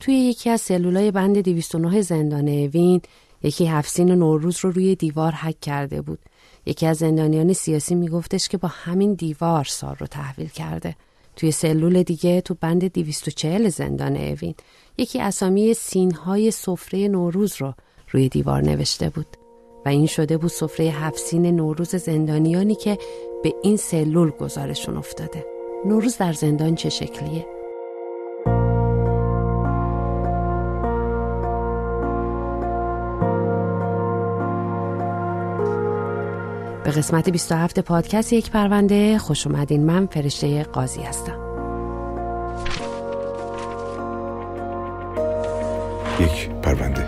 توی یکی از سلولای بند 209 زندان اوین یکی حفصین نوروز رو روی دیوار هک کرده بود. یکی از زندانیان سیاسی میگفتش که با همین دیوار سار رو تحویل کرده. توی سلول دیگه تو بند 240 زندان اوین یکی اسامی سینهای سفره نوروز رو روی دیوار نوشته بود و این شده بود سفره حفصین نوروز زندانیانی که به این سلول گزارشون افتاده. نوروز در زندان چه شکلیه؟ به قسمت 27 پادکست یک پرونده خوش اومدین. من فرشته قاضی هستم. یک پرونده.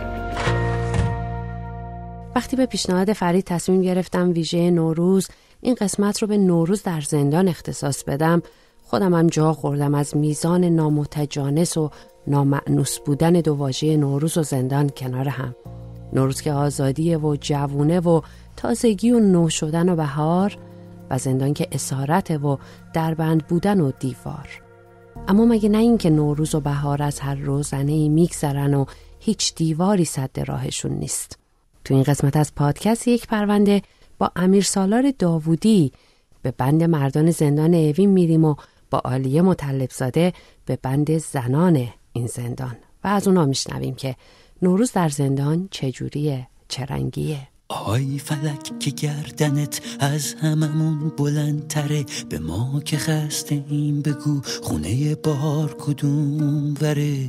وقتی به پیشنهاد فرید تصمیم گرفتم ویژه نوروز این قسمت رو به نوروز در زندان اختصاص بدم، خودم هم جا خوردم از میزان نامتجانس و نامأنوس بودن دو واژه نوروز و زندان کنار هم. نوروز که آزادیه و جوونه و تازگی و نو شدن و بهار، و زندان که اسارته و دربند بودن و دیوار. اما مگه نه این که نوروز و بهار از هر روزنه‌ای میگذرن و هیچ دیواری سد راهشون نیست؟ تو این قسمت از پادکست یک پرونده با امیرسالار داوودی به بند مردان زندان اوین میریم و با عالیه مطلبزاده به بند زنان این زندان و از اونا میشنویم که نوروز در زندان چجوریه، چه رنگیه. آی فلک که گردنت از هممون بلندتره، به ما که خسته این بگو خونه بار کدوم وره،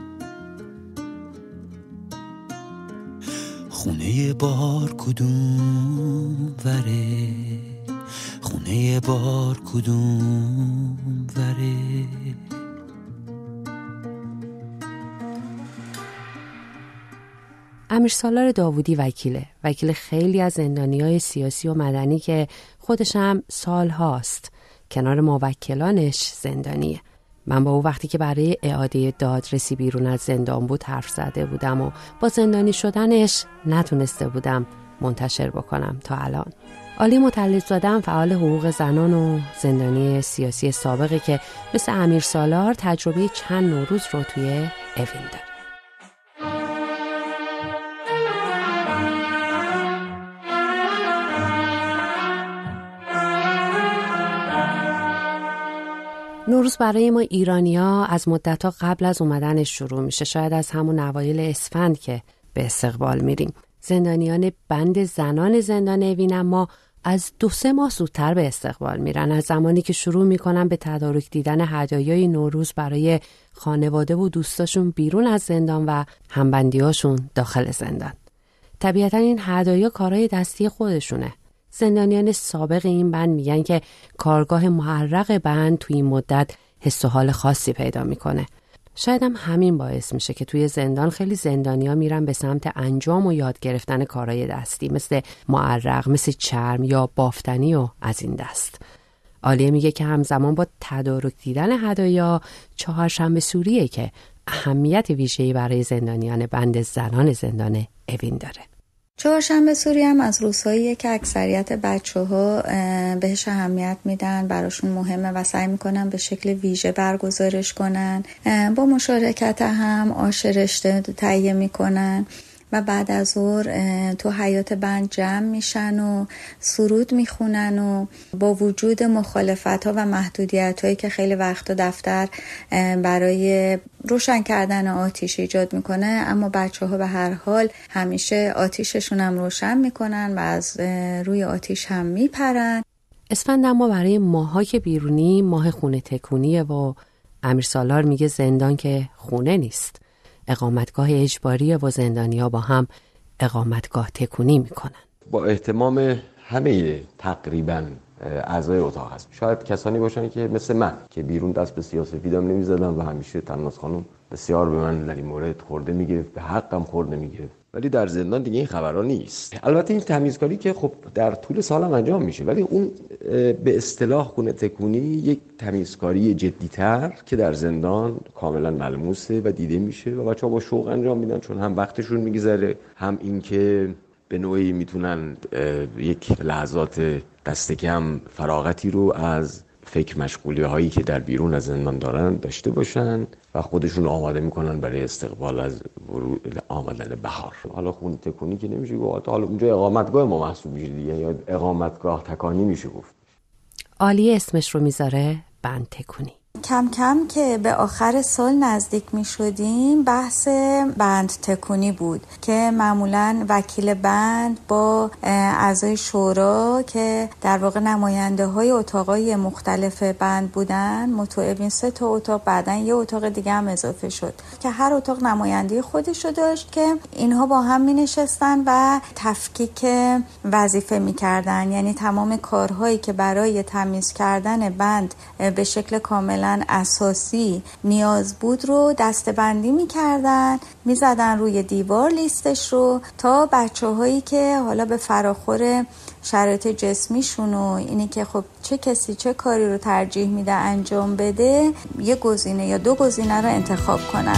خونه بار کدوم وره، خونه بار کدوم وره. امیرسالار داوودی وکیل خیلی از زندانیای سیاسی و مدنی که خودش هم سال هاست کنار موکلانش زندانیه. من با او وقتی که برای اعاده دادرسی بیرون از زندان بود حرف زده بودم و با زندانی شدنش نتونسته بودم منتشر بکنم تا الان. عالی مطلبزاده هم فعال حقوق زنان و زندانی سیاسی سابقه که مثل امیرسالار تجربه چند نوروز رو توی اوین داره. نوروز برای ما ایرانی‌ها از مدت‌ها قبل از اومدنش شروع میشه، شاید از همون اوایل اسفند که به استقبال میریم. زندانیان بند زنان زندان اوین اما از 2-3 ماه زودتر به استقبال میرن، از زمانی که شروع میکنن به تدارک دیدن هدایای نوروز برای خانواده و دوستاشون بیرون از زندان و همبندیاشون داخل زندان. طبیعتاً این هدایا کارهای دستی خودشونه. زندانیان سابق این بند میگن که کارگاه معرق بند توی این مدت حس و حال خاصی پیدا میکنه. شاید هم همین باعث میشه که توی زندان خیلی زندانیا میرن به سمت انجام و یاد گرفتن کارهای دستی مثل معرق، مثل چرم یا بافتنی و از این دست. عالیه میگه که همزمان با تدارک دیدن هدایا، چهارشنبه سوریه که اهمیت ویژه‌ای برای زندانیان بند زنان زندان اوین داره. چهارشنبه سوری هم از روزهاییه که اکثریت بچه‌ها بهش اهمیت میدن، براشون مهمه و سعی میکنن به شکل ویژه برگزارش کنن. با مشارکت هم آش رشته تهیه میکنن و بعد از ظهر تو حیاط بند جمع میشن و سرود میخونن و با وجود مخالفت‌ها و محدودیت‌هایی که خیلی وقتا دفتر برای روشن کردن آتیش ایجاد میکنه، اما بچه‌ها به هر حال همیشه آتیششون هم روشن میکنن و از روی آتیش هم میپرن. اسفند اما برای ماها که بیرونی ماه خونه تکونیه و امیرسالار میگه زندان که خونه نیست، اقامتگاه اجباریه و زندانی‌ها با هم اقامتگاه تکونی میکنن. با اهتمام همه تقریباً اعضای اتاق هست. شاید کسانی باشن که مثل من که بیرون دست به سیاه‌سفیدم نمیزدم و همیشه تناز خانم بسیار به من در این مورد خورده میگرفت، به حقم خورده میگرفت، ولی در زندان دیگه این خبرها نیست. البته این تمیزکاری که خب در طول سالم انجام میشه، ولی اون به اصطلاح خونه تکونی یک تمیزکاری جدی‌تر که در زندان کاملا ملموسه و دیده میشه و بچه‌ها با شوق انجام میدن، چون هم وقتشون میگذره، هم این که به نوعی میتونن یک لحظات دست کم فراغتی رو از فکر مشغولی هایی که در بیرون از زندان دارن داشته باشن و خودشون آماده میکنن برای استقبال از آمدن بهار. حالا خونه تکونی که نمیشه گفت، حالا اونجا اقامتگاه ما محسوب میشه دیگه، یا اقامتگاه تکانی میشه گفت. عالیه اسمش رو میذاره بند تکونی. کم کم که به آخر سال نزدیک می شدیم بحث بند تکونی بود که معمولاً وکیل بند با اعضای شورا که در واقع نماینده های اتاقای مختلف بند بودن، متوعبین 3 اتاق، بعداً یه اتاق دیگه هم اضافه شد که هر اتاق نماینده خودشو داشت که اینها با هم می نشستن و تفکیک وظیفه می کردن. یعنی تمام کارهایی که برای تمیز کردن بند به شکل کاملاً اساسی نیاز بود رو دسته‌بندی می‌کردن، می‌زدن روی دیوار لیستش رو تا بچه‌هایی که حالا به فراخور شرایط جسمیشون و اینی که خب چه کسی چه کاری رو ترجیح میده انجام بده، یه گزینه یا 2 گزینه رو انتخاب کنن.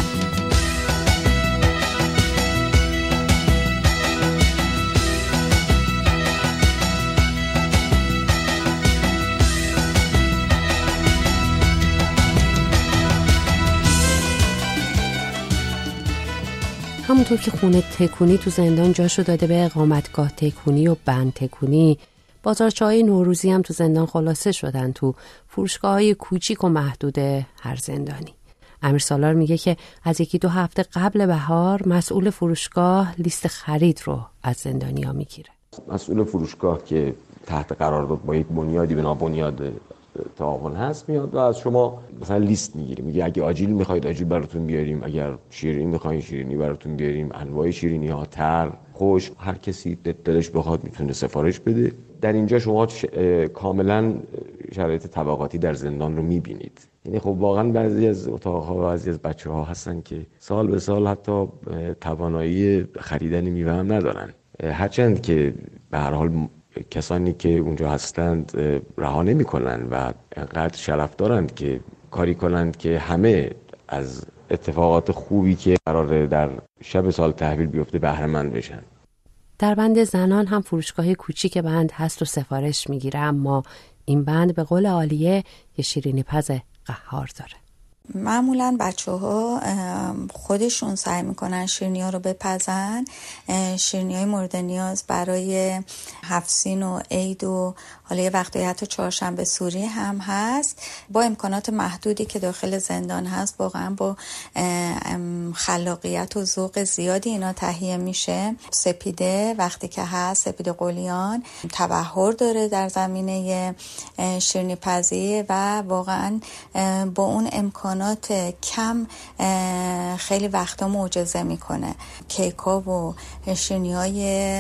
همونطور که خونه تکونی تو زندان جاشو داده به اقامتگاه تکونی و بند تکونی، بازارچه‌های نوروزی هم تو زندان خلاصه شدن تو فروشگاه‌های کوچیک و محدود هر زندانی. امیر سالار میگه که از 1-2 هفته قبل بهار مسئول فروشگاه لیست خرید رو از زندانی‌ها میگیره. مسئول فروشگاه که تحت قرارداد با یک بنیادی به نام بنیاد تعاون هست میاد و از شما مثلا لیست میگیره، میگه اگه آجیل میخواید آجیل براتون بیاریم، اگر شیرینی میخواید شیرینی براتون بیاریم، انواع شیرینی ها، تر، خشک، هر کسی دلش بخواد میتونه سفارش بده. در اینجا شما کاملا شرایط طبقاتی در زندان رو میبینید. یعنی خب واقعا بعضی از اتاق‌ها و بعضی از بچه‌ها هستن که سال به سال حتی توانایی خریدن میوه هم ندارن، هرچند که به هر حال کسانی که اونجا هستند رها نمی‌کنن و انقدر شرف دارند که کاری کنند که همه از اتفاقات خوبی که قراره در شب سال تحویل بیفته بهره مند بشن. در بند زنان هم فروشگاه کوچیک بند هست و سفارش میگیره، اما این بند به قول عالیه یه شیرینی پز قهار داره. معمولاً بچه‌ها خودشون سعی میکنن شیرینی‌ها رو بپزن. شیرینی‌های مورد نیاز برای 7 سین و عید و حالا یه وقتی حتی چهارشنبه سوری هم هست. با امکانات محدودی که داخل زندان هست واقعا با خلاقیت و ذوق زیادی اینا تهیه میشه. سپیده وقتی که هست، سپیده قلیان تبحر داره در زمینه شیرینی پزی و واقعا با اون امکانات کم خیلی وقتا معجزه میکنه. کیکا و شیرینی‌های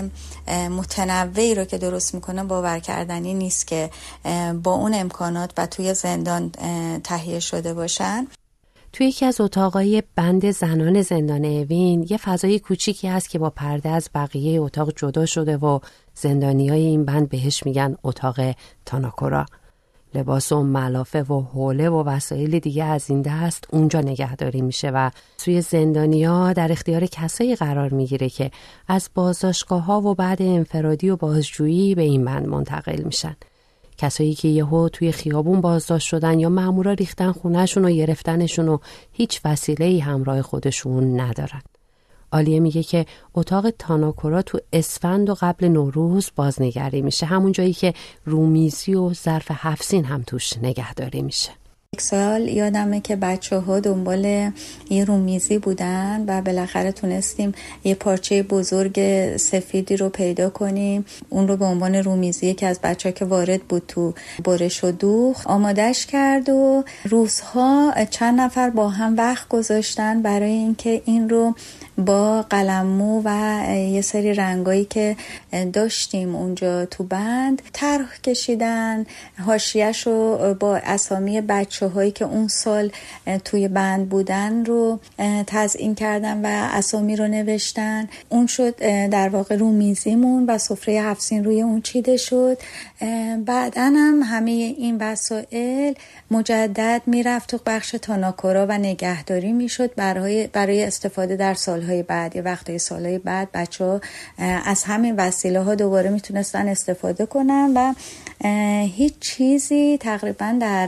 متنوعی رو که درست میکنه باور کردنی نیست که با اون امکانات و توی زندان تهیه شده باشن. توی یکی از اتاقای بند زنان زندان اوین یه فضای کوچیکی هست که با پرده از بقیه اتاق جدا شده و زندانیای این بند بهش میگن اتاق تاناکورا. لباس و ملافه و حوله و وسایل دیگه از این دست اونجا نگهداری میشه و سوی زندانی‌ها در اختیار کسایی قرار میگیره که از بازداشتگاه‌ها و بعد انفرادی و بازجویی به این بند منتقل میشن. کسایی که یهو توی خیابون بازداشت شدن یا مامورا ریختن خونه‌شون و گرفتنشون و هیچ وسیله‌ای همراه خودشون ندارن. عالیه میگه که اتاق تاناکورا تو اسفند و قبل نوروز بازنگری میشه، همون جایی که رومیزی و ظرف 7 سین هم توش نگهداری میشه. یک سال یادمه که بچه‌ها دنبال یه رومیزی بودن و بالاخره تونستیم یه پارچه بزرگ سفیدی رو پیدا کنیم. اون رو به عنوان رومیزی که از بچه‌ها که وارد بود تو برش و دوخت آمادش کرد و روزها چند نفر با هم وقت گذاشتن برای اینکه این رو با قلممو و یه سری رنگایی که داشتیم اونجا تو بند طرح کشیدن، حاشیه‌ش رو با اسامی بچه‌هایی که اون سال توی بند بودن رو تزیین کردن و اسامی رو نوشتن. اون شد در واقع رومیزیمون و سفره 7 سین روی اون چیده شد. بعداً هم همه این وسایل مجدد میرفت تو بخش تاناکورا و نگهداری میشد برای استفاده در سال سالهای بعد یا وقتهای سالهای بعد بچه‌ها از همین وسیله ها دوباره میتونستن استفاده کنن و هیچ چیزی تقریبا در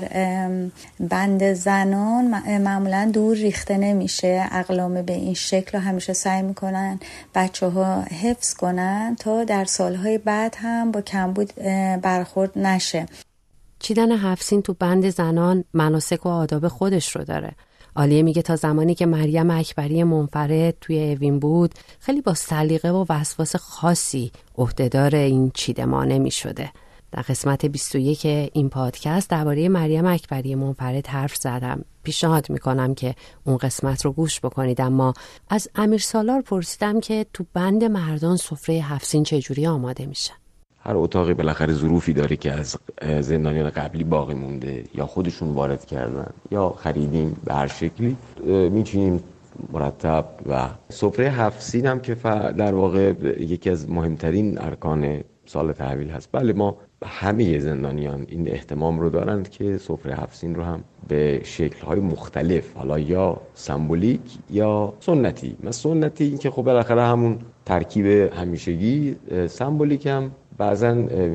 بند زنان معمولا دور ریخته نمیشه. اقلام به این شکل همیشه سعی میکنن بچه‌ها حفظ کنن تا در سالهای بعد هم با کمبود برخورد نشه. چیدن 7 سین تو بند زنان مناسک و آداب خودش رو داره. عالیه میگه تا زمانی که مریم اکبری منفرد توی اوین بود خیلی با سلیقه و وسواس خاصی عهدهدار این چیدمانه میشده. در قسمت 21 این پادکست درباره مریم اکبری منفرد حرف زدم. پیشنهاد میکنم که اون قسمت رو گوش بکنید. اما از امیر سالار پرسیدم که تو بند مردان سفره 7 سین چجوری آماده میشه؟ هر اتاقی بالاخره ظروفی داره که از زندانیان قبلی باقی مونده یا خودشون وارد کردن یا خریدیم به هر شکلی میچینیم مرتب. و سفره 7 سین هم که در واقع یکی از مهمترین ارکان سال تحویل هست. بله ما همه زندانیان این اهتمام رو دارند که سفره 7 سین رو هم به شکل‌های مختلف، حالا یا سمبولیک یا سنتی. سنتی این که خب بالاخره همون ترکیب همیشگی، سمبولیک هم بعضا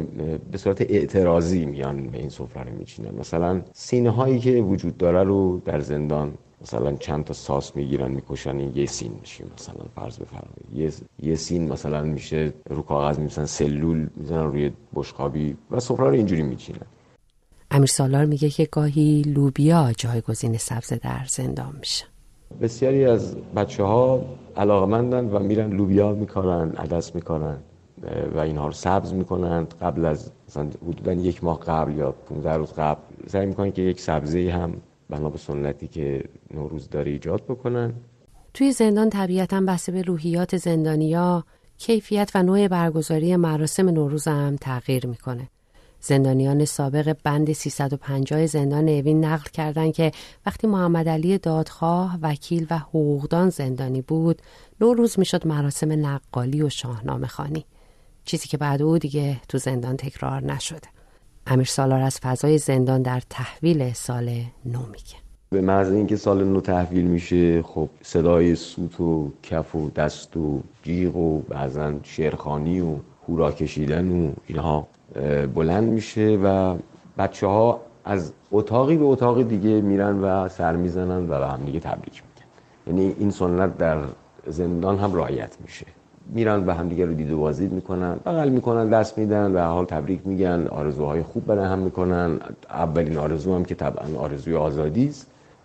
به صورت اعتراضی میان به این سفره رو میچینن. مثلا سینه هایی که وجود داره رو در زندان مثلا چند تا ساس میگیرن میکشن، این یه سین میشه. مثلا فرض بفرمایید یه سین مثلا میشه رو کاغذ می‌نویسن، سلول میزنن روی بشقابی و سفره رو اینجوری میچینن. امیر سالار میگه که گاهی لوبیا جایگزین سبز در زندان میشه. بسیاری از بچه‌ها علاقه‌مندن و میرن لوبیا میکارن، عدس میکارن و اینها رو سبز میکنن. قبل از مثلا حدوداً 1 ماه قبل یا 15 روز قبل سعی میکنن که یک سبزی هم بنا به سنتی که نوروز داره ایجاد بکنن. توی زندان طبیعتاً بسته به روحیات زندانیا کیفیت و نوع برگزاری مراسم نوروز هم تغییر میکنه. زندانیان سابق بند 350 زندان اوین نقل کردن که وقتی محمد علی دادخواه وکیل و حقوقدان زندانی بود، نوروز میشد مراسم نقالی و شاهنامه خوانی، چیزی که بعد او دیگه تو زندان تکرار نشده. امیر سالار از فضای زندان در تحویل سال نو میگه. به محض اینکه سال نو تحویل میشه، خب صدای سوت و کف و دست و جیغ و بعضن شعرخوانی و هورا کشیدن و اینها بلند میشه و بچه‌ها از اتاقی به اتاق دیگه میرن و سر میزنن و به هم دیگه تبریک میگن. یعنی این سنت در زندان هم رعایت میشه. میرن و هم دیگه رو دید و بازدید میکنن، بغل میکنن، دست میدن و حال تبریک میگن، آرزوهای خوب برای هم میکنن. اولین آرزو هم که طبعا آرزوی آزادی است،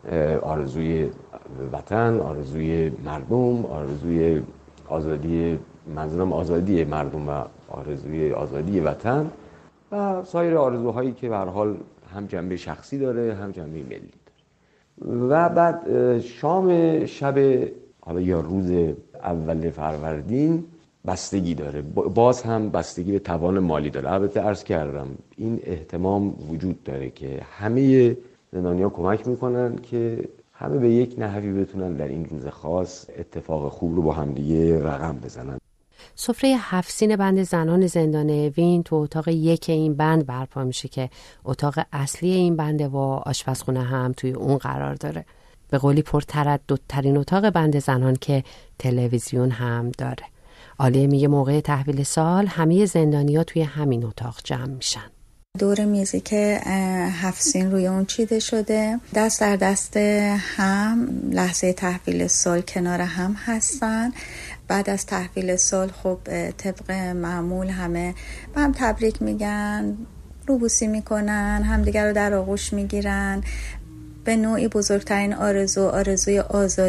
آرزوی وطن، آرزوی مردم، آرزوی آزادی، منظورم آزادی مردم و آرزوی آزادی وطن و سایر آرزوهایی که به هر حال هم جنبه شخصی داره هم جنبه ملی داره. و بعد شام شب حالا یا روز اول فروردین بستگی داره، باز هم بستگی به توان مالی داره. البته عرض کردم این اهتمام وجود داره که همه زندانیان کمک میکنن که همه به یک نحوی بتونن در این روز خاص اتفاق خوب رو با هم دیگه رقم بزنن. سفره 7 سین بند زنان زندان اوین تو اتاق 1 این بند برپا میشه که اتاق اصلی این بنده و آشپزخونه هم توی اون قرار داره. به قولی پرترددترین اتاق بند زنان که تلویزیون هم داره. عالیه میگه موقع تحویل سال همه زندانی‌ها توی همین اتاق جمع میشن. دور میزی که 7 سین روی اون چیده شده، دست در دست هم لحظه تحویل سال کنار هم هستن. بعد از تحویل سال خب طبق معمول همه با هم تبریک میگن، روبوسی میکنن، همدیگر رو در آغوش میگیرن. به نوعی بزرگترین آرزوی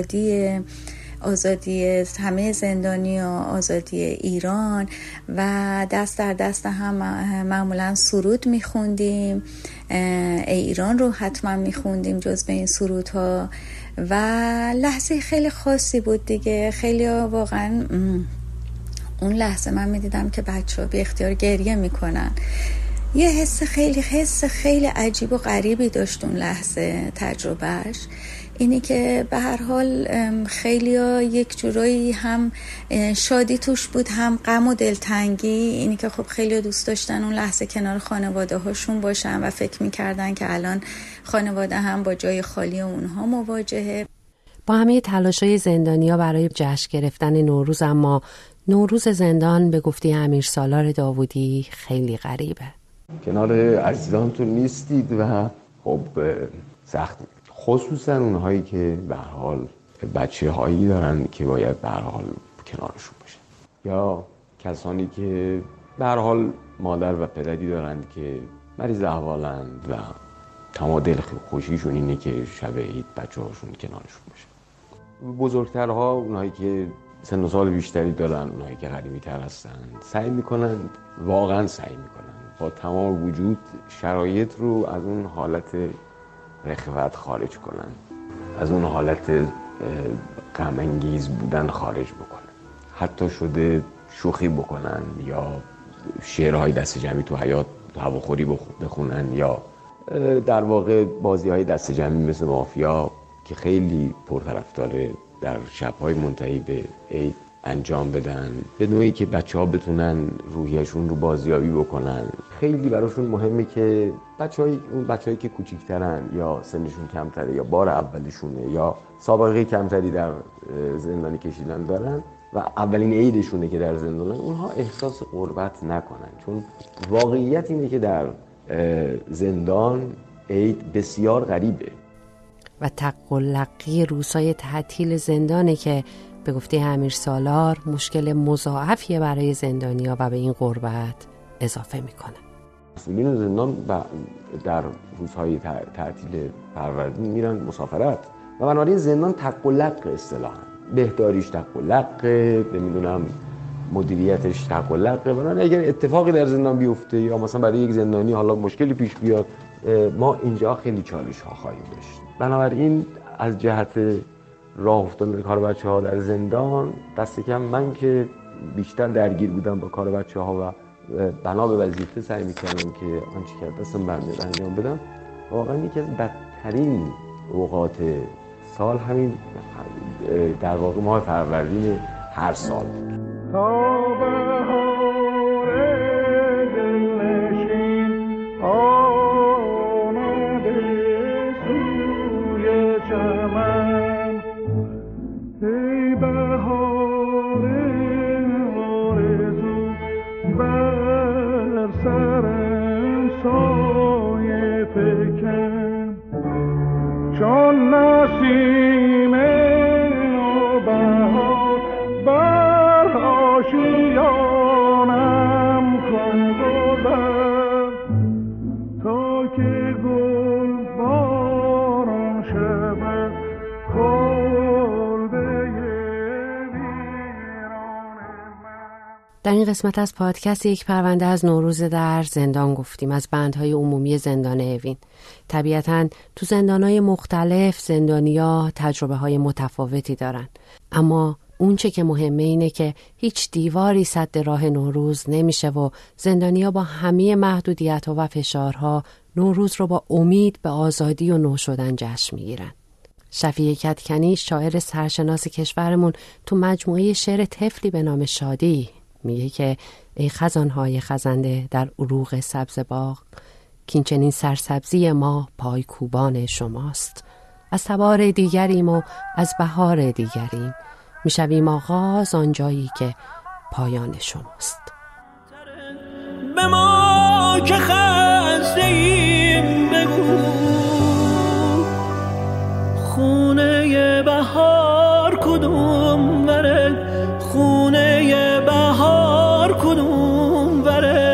آزادی همه زندانیان، آزادی ایران و دست در دست هم معمولا سرود میخوندیم. ای ایران رو حتما میخوندیم جز به این سرودها و لحظه خیلی خاصی بود دیگه. خیلی واقعا اون لحظه من میدیدم که بچه‌ها بی اختیار گریه میکنن. یه حس خیلی عجیب و غریبی داشت اون لحظه تجربهش. اینی که به هر حال خیلی‌ها یک جورایی هم شادی توش بود هم غم و دلتنگی. اینی که خب خیلی‌ها دوست داشتن اون لحظه کنار خانواده هاشون باشن و فکر می‌کردن که الان خانواده هم با جای خالی اونها مواجهه. با همه تلاش‌های زندانی‌ها برای جشن گرفتن نوروز، اما نوروز زندان به گفته امیرسالار داوودی خیلی غریبه. کنار عزیزانتون نیستید و خب سخت، خصوصا اونهایی که به هر حال بچه‌هایی دارن که باید به هر حال کنارشون باشن، یا کسانی که به هر حال مادر و پدری دارند که مریض احوالند و تمام دل خوشیشون اینه که شب عید بچه‌هاشون کنارشون باشه. بزرگترها، اونهایی که سن و سال بیشتری دارن، اونهایی که قدیمی‌تر هستن، سعی میکنن، واقعا سعی میکنن با تمام وجود شرایط رو از اون حالت رخوت خارج کنن، از اون حالت غم انگیز بودن خارج بکنن. حتی شده شوخی بکنن یا شعرهای دست جمعی تو حیاط هواخوری بخونن، یا در واقع بازی‌های دست جمعی مثل مافیا که خیلی پرطرفدار در شب‌های منتهی به عید انجام بدن، به نوعی که بچه‌ها بتونن روحیشون رو بازیابی بکنن. خیلی براشون مهمه که بچه‌هایی که کوچیک‌ترن یا سنشون کمتره یا بار اولیشونه یا سابقه کمتری در زندانی کشیدن دارن و اولین عیدشونه که در زندانن، اونها احساس غربت نکنن، چون واقعیت اینه که در زندان عید بسیار غریبه و تقلقی روزهای تعطیل زندانه که به گفته امیرسالار مشکل مضاعفیه برای زندانی‌ها و به این غربت اضافه میکنه. مسئولین زندان در روزهای تعطیل فروردین میرن مسافرت و بنابراین زندان تقلق اصطلاحاً، بهداریش تقلقه، نمیدونم مدیریتش تقلقه. بنابراین اگر اتفاقی در زندان بیفته یا مثلا برای یک زندانی حالا مشکلی پیش بیاد، ما اینجا خیلی چالش ها خواهیم داشت. بنابراین از جهت راه افتادن کار بچه‌ها در زندان، دست کم من که بیشتر درگیر بودم با کار بچه‌ها و بنا به وظیفه سعی می‌کردم که آنچه که دستم برمیاد انجام بدم، واقعا یکی از بدترین اوقات سال همین در واقع ماه فروردین هر سال بود. در این قسمت از پادکست یک پرونده از نوروز در زندان گفتیم، از بندهای عمومی زندان اوین. طبیعتاً تو زندانهای مختلف زندانیا تجربه های متفاوتی دارن، اما اون چه که مهمه اینه که هیچ دیواری سد راه نوروز نمیشه و زندانیا با همه محدودیت‌ها و فشارها نوروز رو با امید به آزادی و نو شدن جشن میگیرن. شفیع کدکنی، شاعر سرشناس کشورمون، تو مجموعه شعر طفلی به نام شادی میگه که ای خزانهای خزنده در عروق سبز باغ، کین چنین سرسبزی ما پایکوبان شماست. از تبار دیگریم و از بهار دیگریم، میشویم آغاز آن جایی که پایان شماست. به ما که خسته ایم بگو، خونه بهار کدوم بره، خونه بهار کدوم بره.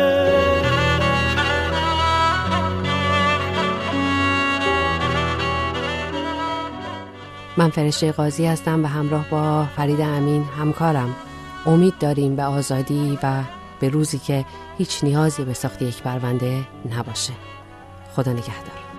من فرشته قاضی هستم و همراه با فرید امین همکارم امید داریم به آزادی و به روزی که هیچ نیازی به ساخت یک پرونده نباشه. خدا نگهدار.